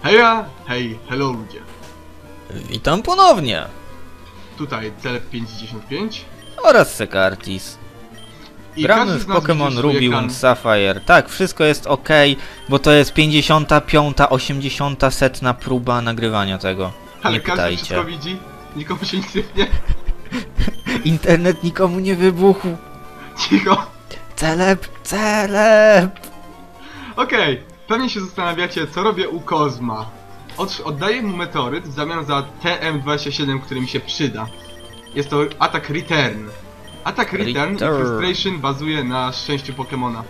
Heja, hej, hello ludzie. Witam ponownie. Tutaj Celeb595 Oraz Sekartis. i Gramy każdy w z nas Pokémon widzi swój Ruby ekran. and Sapphire. Tak, wszystko jest ok, bo to jest 55, 80 setna próba nagrywania tego. Ale Nie każdy pytajcie. wszystko widzi, nikomu się nic nie wie. Internet nikomu nie wybuchł. Cicho. Celeb! Okej, pewnie się zastanawiacie, co robię u Kozma. Oddaję mu meteoryt w zamian za TM27, który mi się przyda. Jest to atak Return. Atak Return i Frustration bazuje na szczęściu Pokemona.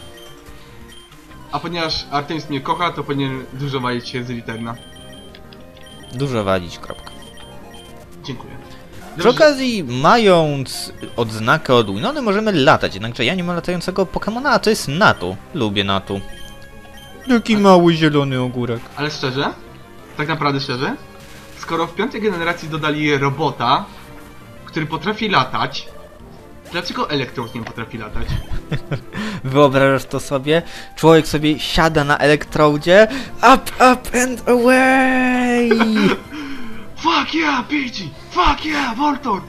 A ponieważ Artemis mnie kocha, to powinien dużo walić się z Returna. Dużo walić, kropka. Dziękuję. Przy okazji, mając odznakę od Winony, możemy latać, jednakże ja nie mam latającego Pokemona, a to jest Natu. Lubię Natu. Jaki mały zielony ogórek. Ale szczerze? Tak naprawdę szczerze? Skoro w piątej generacji dodali robota, który potrafi latać, dlaczego Elektrod nie potrafi latać? Wyobrażasz to sobie? Człowiek sobie siada na elektrodzie. Up and away! Fuck yeah, Pidgey! Fuck yeah, Voltorb!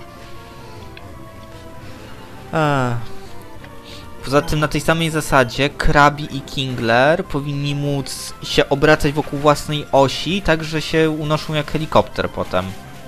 Poza tym na tej samej zasadzie Krabi i Kingler powinni móc się obracać wokół własnej osi, tak że się unoszą jak helikopter potem.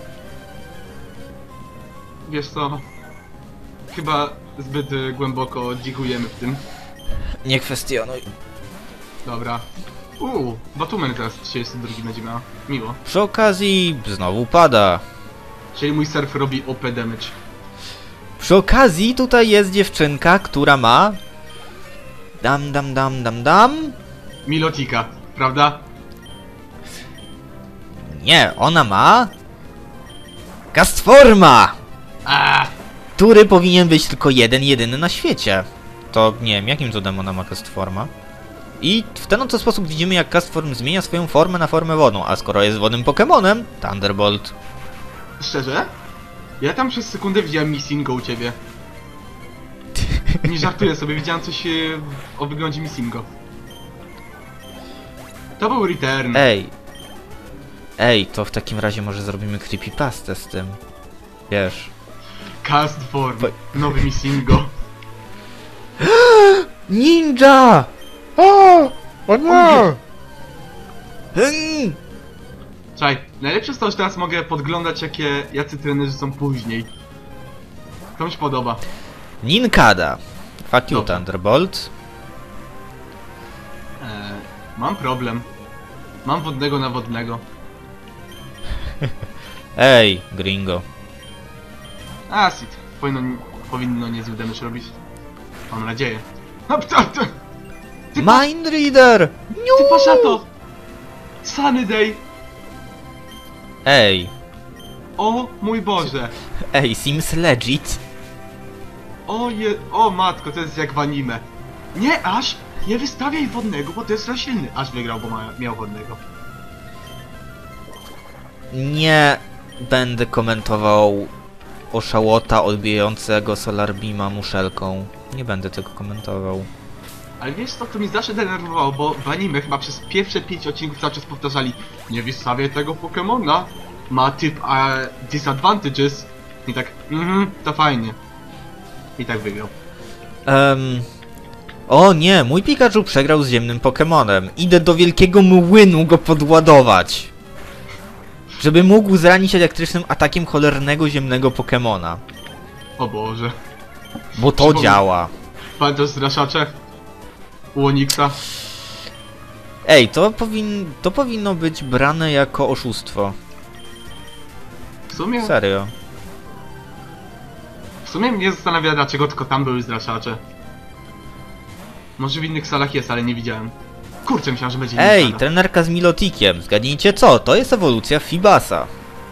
Wiesz co? Chyba zbyt głęboko dzikujemy w tym. Nie kwestionuj. Dobra. Batumen teraz 32 będzie miała. Miło. Przy okazji znowu pada. Czyli mój surf robi OP damage. Przy okazji tutaj jest dziewczynka, która ma... Dam. Milotika, prawda? Nie, ona ma... Castforma! Który powinien być tylko jedyny na świecie. To nie wiem, jakim cudem ona ma Castforma. I w ten oto sposób widzimy, jak Castform zmienia swoją formę na formę wodną, a skoro jest wodnym Pokemonem, Thunderbolt. Szczerze? Ja tam przez sekundę widziałem Missingo u ciebie. Nie żartuję sobie, widziałem coś o wyglądzie Missingo. To był Return. Ej, to w takim razie może zrobimy creepypastę z tym. Wiesz. Cast form, nowy Missingo. Ninja! O nie! Czekaj, najlepsze jest to, że teraz mogę podglądać jacy trenerzy są później. To mi się podoba. Ninkada. Fuck you, Dobrze. Thunderbolt. Mam problem. Mam wodnego na wodnego. Ej, Gringo. Acid. Powinno niezły damage robić. Mam nadzieję. Ty Mind Reader! patrz na to! Sunny Day! Ej, O mój Boże! seems legit. O matko, to jest jak w anime. Nie, Ash! Nie wystawiaj wodnego, bo to jest za silny. Ash wygrał, bo miał wodnego. Nie będę komentował oszałota odbijającego Solar Beama muszelką. Nie będę tego komentował. Ale wiesz co, to mi zawsze denerwowało, bo w anime chyba przez pierwsze 5 odcinków cały czas powtarzali: nie wystawiaj tego Pokemona, ma typ disadvantages. I tak, to fajnie. I tak wygrał. O nie, mój Pikachu przegrał z ziemnym Pokemonem. Idę do wielkiego młynu go podładować. Żeby mógł zranić elektrycznym atakiem cholernego ziemnego Pokemona. O Boże. Bo to działa. Pamiętasz zraszacze? U Onixa? Ej, to powinno być brane jako oszustwo. W sumie mnie zastanawia, dlaczego tylko tam były zraszacze. Może w innych salach jest, ale nie widziałem. Kurczę, myślałem, że będzie Ej, inna trenerka z Milotikiem. Zgadnijcie co? To jest ewolucja Fibasa.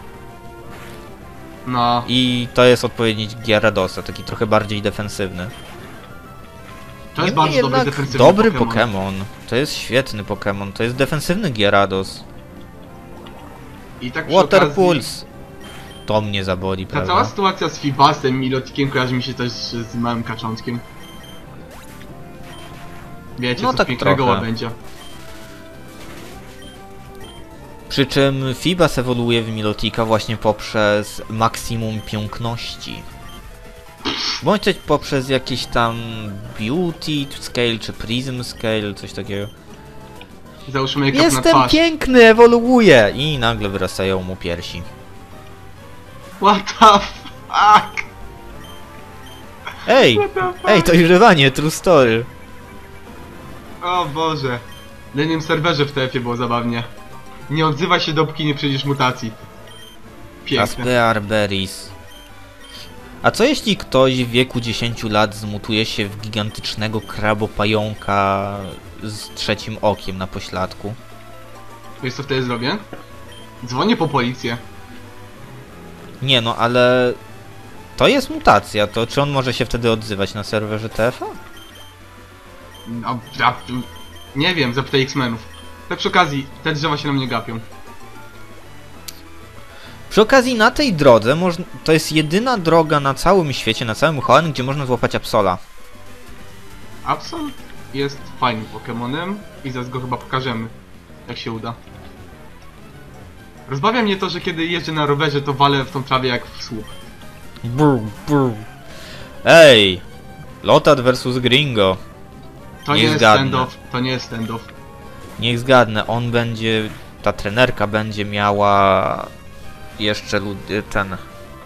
No, I to jest odpowiednik Gyaradosa, taki trochę bardziej defensywny. to jest Niemniej bardzo dobry jednak defensywny dobry Pokémon. Pokémon. To jest świetny Pokémon. To jest defensywny Gyarados. I tak przy Water okazji, Pulse. To mnie zaboli, ta prawda? cała sytuacja z Fibasem, Milotikiem kojarzy mi się też z małym kaczątkiem. Wiecie, No co tak z pięknego trochę. łabędzia. Przy czym Fibas ewoluuje w Milotika właśnie poprzez maksimum piękności. Bądź też poprzez jakieś tam beauty scale, czy prism scale, coś takiego. Załóżmy make-up na Jestem twarz. piękny, ewoluuję! I nagle wyrastają mu piersi. What the fuck? Ej! What the fuck? Ej, to używanie, true story. O Boże. Na innym serwerze w TF-ie było zabawnie. Nie odzywaj się, dopóki nie przejdziesz mutacji. Piękne. Aspear Berries. A co jeśli ktoś w wieku 10 lat zmutuje się w gigantycznego krabopająka z trzecim okiem na pośladku? Wiesz co wtedy zrobię? Dzwonię po policję. Nie no, ale... To jest mutacja, to czy on może się wtedy odzywać na serwerze TF-a? No, nie wiem, zapytaj X-Menów. Tak przy okazji, te drzewa się na mnie gapią. Przy okazji na tej drodze to jest jedyna droga na całym świecie, na całym Hoenn, gdzie można złapać Absola. Absol jest fajnym Pokemonem i zaraz go chyba pokażemy, jak się uda. Rozbawia mnie to, że kiedy jeżdżę na rowerze, to walę w tą trawę jak w słup. Brr, brr. Ej! Lotad versus Gringo. To Nie nie jest zgadnę. stand-off, to nie jest stand-off. Niech zgadnę, on będzie... Ta trenerka będzie miała... Jeszcze ten...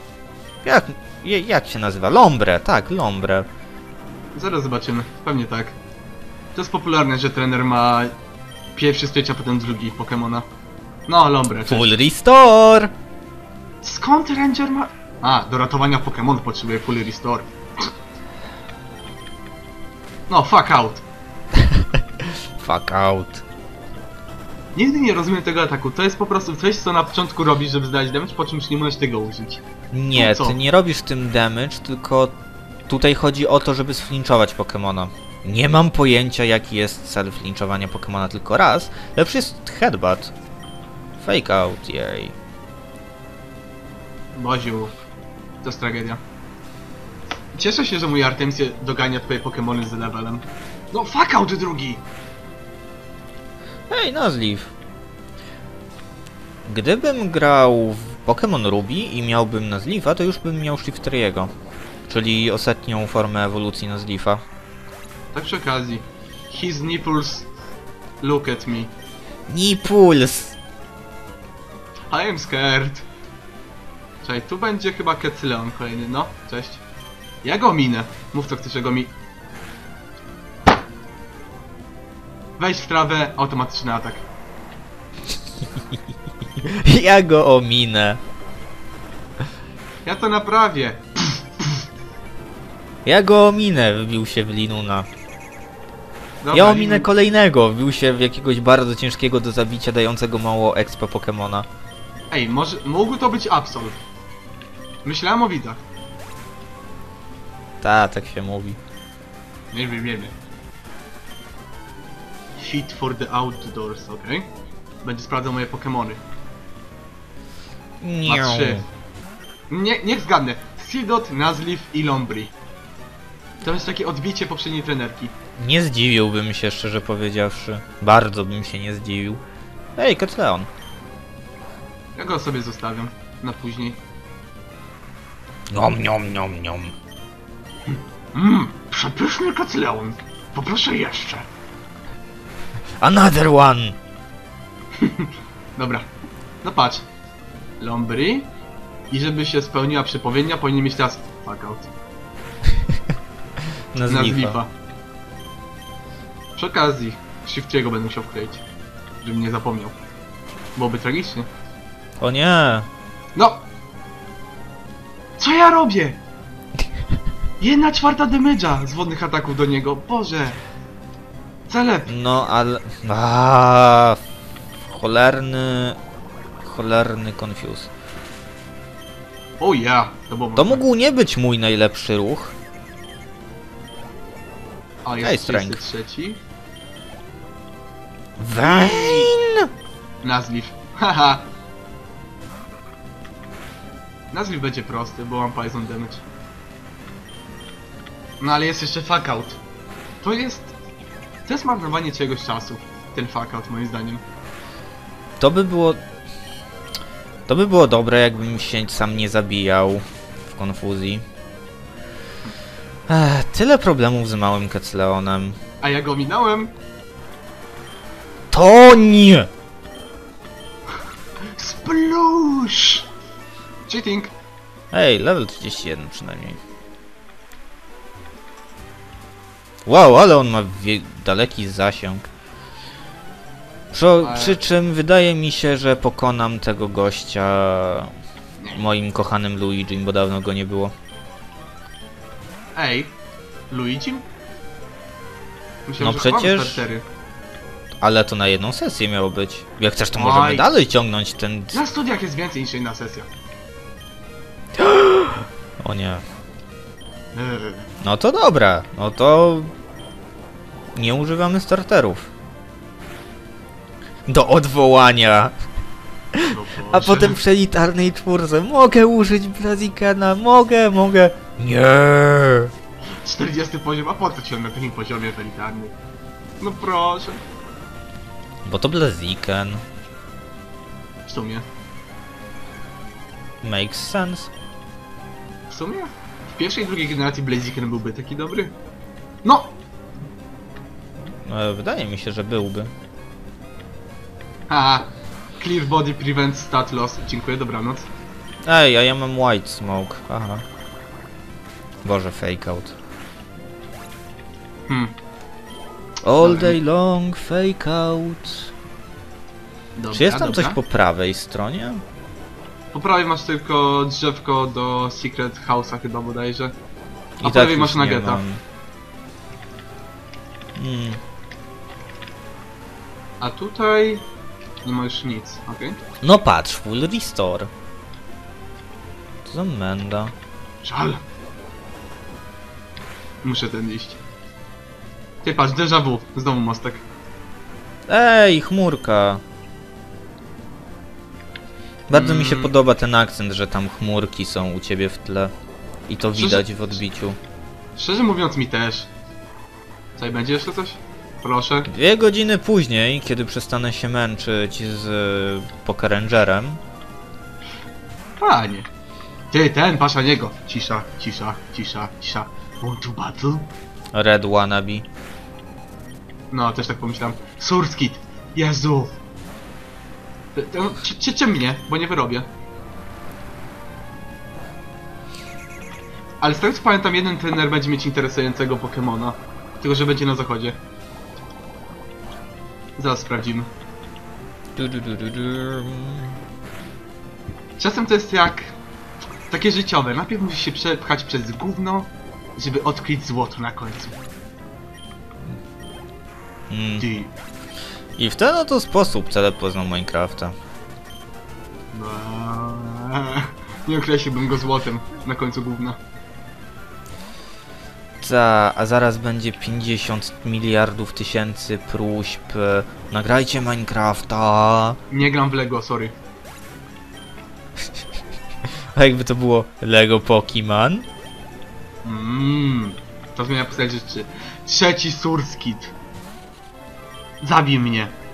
Jak się nazywa? Lombre, tak, Lombre. Zaraz zobaczymy, pewnie tak. To jest popularne, że trener ma pierwszy stycznia, potem drugi Pokemona. No, Lombre, cześć. Full Restore! Skąd Ranger ma... A, do ratowania Pokemon potrzebuje Full Restore. No, fuck out. Fuck out. Nigdy nie rozumiem tego ataku, to jest po prostu coś, co na początku robisz, żeby zdać damage, po czym już nie możesz tego użyć. Nie, No co? ty nie robisz tym damage, tylko tutaj chodzi o to, żeby sflinczować Pokemona. Nie mam pojęcia, jaki jest cel flinczowania Pokemona tylko raz. Lepszy jest headbutt. Fake out, jej. Boziu, to jest tragedia. Cieszę się, że mój Artemsie dogania twoje Pokemony z levelem. No, fuck out drugi! Hej, Nuzleaf. Gdybym grał w Pokémon Ruby i miałbym Nuzleafa, to już bym miał Shiftry'ego. Czyli ostatnią formę ewolucji Nuzleafa. Tak przy okazji. His nipples look at me. Nipuls! I am scared. Czekaj, tu będzie chyba Kecleon kolejny, no, cześć. Ja go minę. Mów co chcesz, ja go mi... Wejdź w trawę, automatyczny atak. Ja go ominę. Ja to naprawię. Ja go ominę, wbił się w Linuna. Dobra, Ja ominę kolejnego, wbił się w jakiegoś bardzo ciężkiego do zabicia, dającego mało expa Pokemona. Ej, może... mógł to być Absol. Myślałem o widzach. Tak się mówi. Nie wiem. Fit for the outdoors, okej? Będzie sprawdzał moje Pokemony. Ma 3. Niech zgadnę. Seedot, Nuzleaf i Lombri. To jest takie odbicie poprzedniej trenerki. Nie zdziwiłbym się, szczerze powiedziawszy. Bardzo bym się nie zdziwił. Ej, Kecleon. Ja go sobie zostawiam na później. Niom. Przepyszny Kecleon. Poproszę jeszcze. Another one! Dobra. No patrz. Lombri. I żeby się spełniła przepowiednia, powinien mieć teraz fuck out. Nuzleafa. Przy okazji, Shiftiego będę musiał wkleić. Żebym nie zapomniał. Byłoby tragicznie. O nie! No! Co ja robię? 1/4 damage'a z wodnych ataków do niego. Boże! Celeb! No ale... Cholerny confuse. O ja! To było To mocne. mógł nie być mój najlepszy ruch. A Hej, jest Strength. 33. Vayne! Nuzleaf. Haha! Nuzleaf będzie prosty, bo mam poison damage. No ale jest jeszcze fuck out. To jest marnowanie czegoś czasu. Ten fuck out moim zdaniem. To by było To by było dobre, jakbym się sam nie zabijał w konfuzji. Tyle problemów z małym Kecleonem. A ja go minąłem. To nie! Splush! Cheating. Ej, level 31 przynajmniej. Wow, ale on ma daleki zasięg. Przy czym wydaje mi się, że pokonam tego gościa moim kochanym Luigi, bo dawno go nie było. Ej, Luigi? No Myślałem, że przecież- chowamy startery. Ale to na jedną sesję miało być. Jak chcesz, to możemy Oj. dalej ciągnąć ten... Na studiach jest więcej niż jedna sesja. O nie. Eee, No to dobra, no to... Nie używamy starterów. Do odwołania. no A Boże. potem przy elitarnej czwórce mogę użyć Blazikena, mogę. Nie. 40 poziom, a po co ci on na takim poziomie elitarnym? No proszę. Bo to Blaziken. W sumie. Makes sense. W sumie? W pierwszej i drugiej generacji Blaziken byłby taki dobry? No! Wydaje mi się, że byłby. Ha! Clear body prevents stat loss. Dziękuję, dobranoc. Ej, a ja mam White Smoke. Aha. Boże, fake out. All day long, fake out. Dobra, Czy jest tam dobra. coś po prawej stronie? Po prawej masz tylko drzewko do Secret House'a chyba bodajże. A po tak lewej już masz nie Nuggeta. mam. A tutaj... nie ma już nic, okej? No patrz, full restore. Co za menda. Żal. Muszę ten iść. Ty patrz, déjà vu. Znowu mostek. Ej, chmurka. Bardzo mi się podoba ten akcent, że tam chmurki są u ciebie w tle. I to widać w odbiciu. Szczerze mówiąc mi też. Tutaj będzie jeszcze coś? Proszę. 2 godziny później, kiedy przestanę się męczyć z Poker Rangerem. Panie. Ty, ten, patrz na niego. Cisza, cisza, cisza, cisza. Want to battle? Red Wannabe. No, też tak pomyślałem. Surskit. Jezu. Czym mnie, bo nie wyrobię. Ale z tego co pamiętam, jeden trener będzie mieć interesującego Pokemona. Tylko, że będzie na zachodzie. Zaraz sprawdzimy. Czasem to jest jak... takie życiowe. Najpierw musisz się przepchać przez gówno, żeby odkryć złoto na końcu. Ty. I w ten oto sposób Cele poznał Minecrafta. Nie określiłbym go złotem na końcu gówna. A zaraz będzie 50 miliardów tysięcy próśb. Nagrajcie Minecrafta. Nie gram w Lego, sorry. A jakby to było Lego Pokemon? To zmienia postać rzeczy. Trzeci Surskit. Zabij mnie.